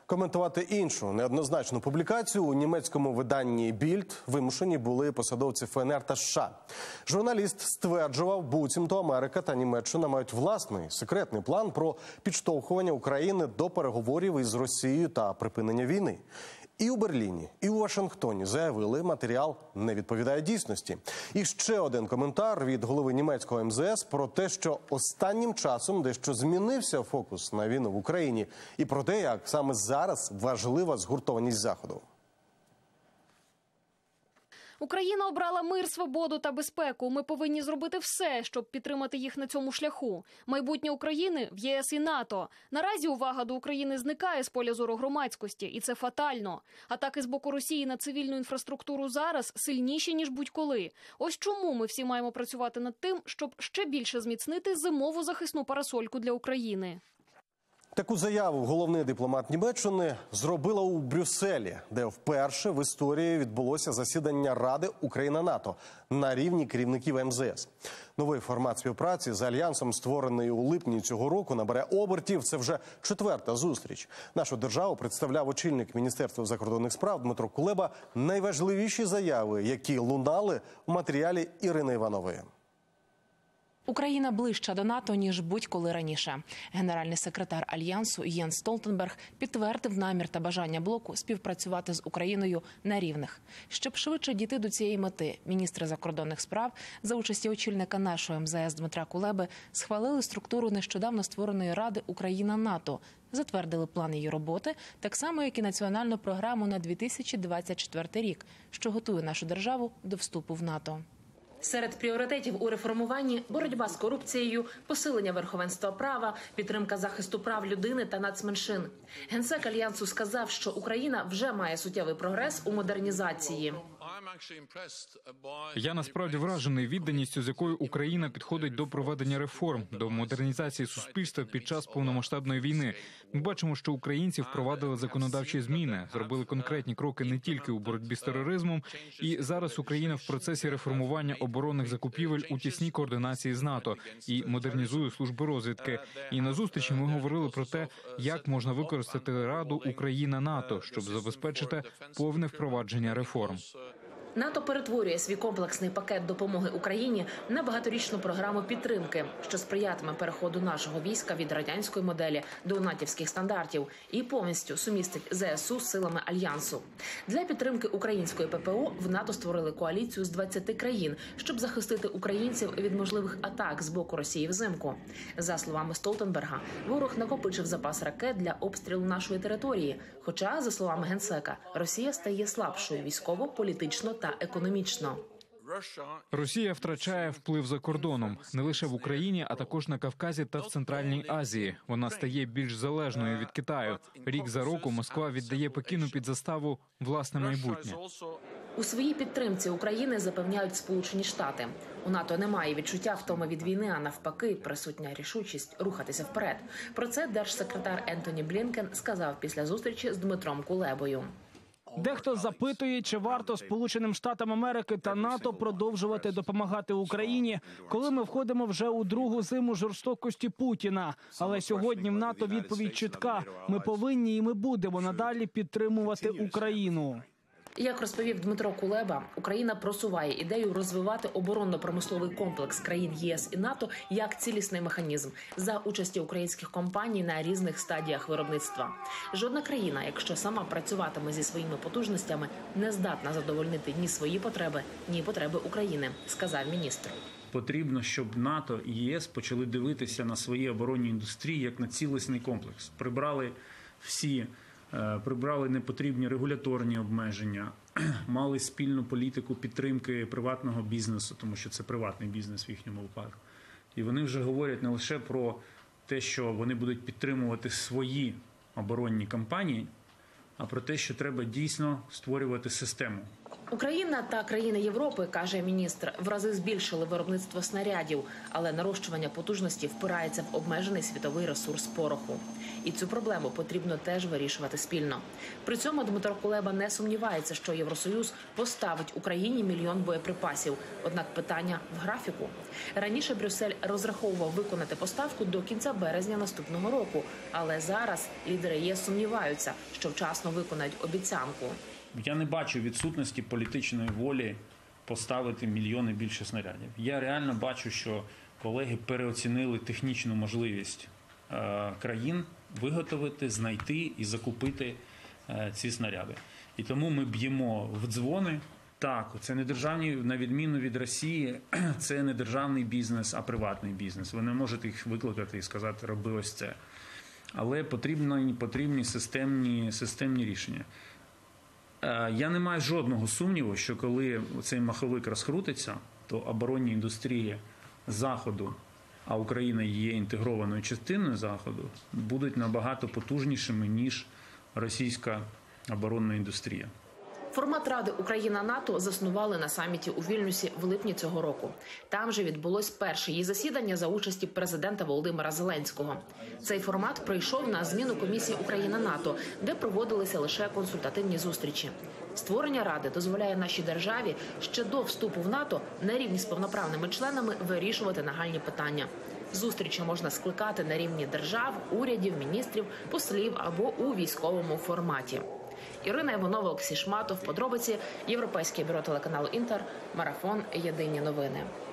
Коментувати іншу неоднозначну публікацію у німецькому виданні «Більд» вимушені були посадовці ФНР та США. Журналіст стверджував, буцімто Америка та Німеччина мають власний секретний план про підштовхування України до переговорів із Росією та припинення війни. І у Берліні, і у Вашингтоні заявили, матеріал не відповідає дійсності. І ще один коментар від голови німецького МЗС про те, що останнім часом дещо змінився фокус на війну в Україні. І про те, як саме зараз важлива згуртованість Заходу. Україна обрала мир, свободу та безпеку. Ми повинні зробити все, щоб підтримати їх на цьому шляху. Майбутнє України в ЄС і НАТО. Наразі увага до України зникає з поля зору громадськості, і це фатально. Атаки з боку Росії на цивільну інфраструктуру зараз сильніші, ніж будь-коли. Ось чому ми всі маємо працювати над тим, щоб ще більше зміцнити зимову захисну парасольку для України. Таку заяву головний дипломат Німеччини зробила у Брюсселі, де вперше в історії відбулося засідання Ради Україна-НАТО на рівні керівників МЗС. Новий формат співпраці з Альянсом, створений у липні цього року, набере обертів. Це вже 4-та зустріч. Нашу державу представляв очільник Міністерства закордонних справ Дмитро Кулеба. Найважливіші заяви, які лунали в матеріалі Ірини Іванової. Україна ближча до НАТО, ніж будь-коли раніше. Генеральний секретар Альянсу Єнс Столтенберг підтвердив намір та бажання блоку співпрацювати з Україною на рівних. Щоб швидше дійти до цієї мети, міністри закордонних справ за участі очільника нашого МЗС Дмитра Кулеби схвалили структуру нещодавно створеної Ради Україна-НАТО, затвердили план її роботи, так само, як і національну програму на 2024 рік, що готує нашу державу до вступу в НАТО. Серед пріоритетів у реформуванні – боротьба з корупцією, посилення верховенства права, підтримка захисту прав людини та нацменшин. Генсек Альянсу сказав, що Україна вже має суттєвий прогрес у модернізації. Я насправді вражений відданістю, з якою Україна підходить до проведення реформ, до модернізації суспільства під час повномасштабної війни. Ми бачимо, що українці впровадили законодавчі зміни, зробили конкретні кроки не тільки у боротьбі з тероризмом, і зараз Україна в процесі реформування оборонних закупівель у тісній координації з НАТО і модернізує служби розвідки. І на зустрічі ми говорили про те, як можна використати Раду Україна-НАТО, щоб забезпечити повне впровадження реформ. НАТО перетворює свій комплексний пакет допомоги Україні на багаторічну програму підтримки, що сприятиме переходу нашого війська від радянської моделі до натівських стандартів і повністю сумістить ЗСУ з силами Альянсу. Для підтримки української ППО в НАТО створили коаліцію з 20 країн, щоб захистити українців від можливих атак з боку Росії взимку. За словами Столтенберга, ворог накопичив запас ракет для обстрілу нашої території. Хоча, за словами Генсека, Росія стає слабшою військово, політично та економічно. Росія втрачає вплив за кордоном не лише в Україні, а також на Кавказі та в Центральній Азії. Вона стає більш залежною від Китаю. Рік за роком Москва віддає Пекіну під заставу власне майбутнє. У своїй підтримці України запевняють Сполучені Штати. У НАТО немає відчуття втоми від війни, а навпаки, присутня рішучість рухатися вперед. Про це держсекретар Ентоні Блінкен сказав після зустрічі з Дмитром Кулебою. Дехто запитує, чи варто Сполученим Штатам Америки та НАТО продовжувати допомагати Україні, коли ми входимо вже у другу зиму жорстокості Путіна. Але сьогодні в НАТО відповідь чітка. Ми повинні і ми будемо надалі підтримувати Україну. Як розповів Дмитро Кулеба, Україна просуває ідею розвивати оборонно-промисловий комплекс країн ЄС і НАТО як цілісний механізм за участі українських компаній на різних стадіях виробництва. Жодна країна, якщо сама працюватиме зі своїми потужностями, не здатна задовольнити ні свої потреби, ні потреби України, сказав міністр. Потрібно, щоб НАТО і ЄС почали дивитися на свої оборонні індустрії як на цілісний комплекс. Прибрали непотрібні регуляторні обмеження, мали спільну політику підтримки приватного бізнесу, тому що це приватний бізнес в їхньому випадку. І вони вже говорять не лише про те, що вони будуть підтримувати свої оборонні кампанії, а про те, що треба дійсно створювати систему. Україна та країни Європи, каже міністр, в рази збільшили виробництво снарядів, але нарощування потужності впирається в обмежений світовий ресурс пороху. І цю проблему потрібно теж вирішувати спільно. При цьому Дмитро Кулеба не сумнівається, що Євросоюз поставить Україні 1 мільйон боєприпасів. Однак питання в графіку. Раніше Брюссель розраховував виконати поставку до кінця березня наступного року, але зараз лідери ЄС сумніваються, що вчасно виконають обіцянку. Я не бачу відсутності політичної волі поставити мільйони більше снарядів. Я реально бачу, що колеги переоцінили технічну можливість країн виготовити, знайти і закупити ці снаряди. І тому ми б'ємо в дзвони. Так, це не державні, на відміну від Росії, це не державний бізнес, а приватний бізнес. Ви не можете їх викликати і сказати, роби ось це. Але потрібні системні рішення. Я не маю жодного сумніву, що коли цей маховик розкрутиться, то оборонні індустрії Заходу, а Україна є інтегрованою частиною Заходу, будуть набагато потужнішими, ніж російська оборонна індустрія. Формат Ради Україна-НАТО заснували на саміті у Вільнюсі в липні цього року. Там же відбулось перше її засідання за участі президента Володимира Зеленського. Цей формат прийшов на зміну комісії Україна-НАТО, де проводилися лише консультативні зустрічі. Створення Ради дозволяє нашій державі ще до вступу в НАТО на рівні з повноправними членами вирішувати нагальні питання. Зустрічі можна скликати на рівні держав, урядів, міністрів, послів або у військовому форматі. Ірина Іванова, Олексій Шматов. Подробиці. Європейське бюро телеканалу «Інтер». Марафон. Єдині новини.